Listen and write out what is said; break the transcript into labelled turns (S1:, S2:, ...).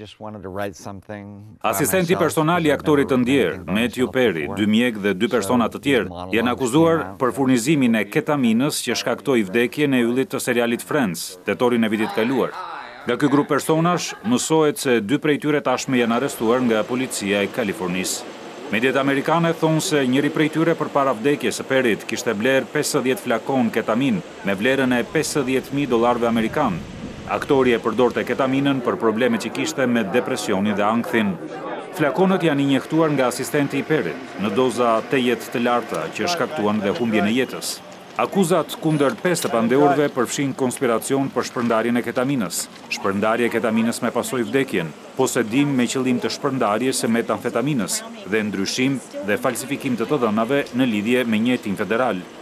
S1: Asistenti personal I aktorit të ndjer, Matthew Perry, 2 mjek dhe 2 persona të tjerë, janë akuzuar për furnizimin e ketaminës që shkaktoi vdekjen e yllit të serialit Friends, tetorin e vitit kaluar. Nga ky grup personash, mësohet se 2 prej tyre tashmë janë arrestuar nga policia e Kalifornisë. Mediat amerikane thonë se njëri prej tyre përpara vdekjes së Perryt kishte bler 50 flakon ketamin me vlerën e $50.000 amerikan. Aktori e përdorte ketaminën për problemet që kishte me depresionin dhe ankthin. Flakonët janë injektuar nga asistenti I Perryt në doza tejet të larta që shkaktuan dhe humbjen e jetës. Akuzat kundër 5 të pandeurve përfshin konspiracion për shpërndarjen e ketaminës, shpërndarje e ketaminës me pasojë vdekjen, posedim me qëllim të shpërndarjes së metamfetaminës dhe ndryshim dhe falsifikim të dhënave në lidhje me një hetim federal.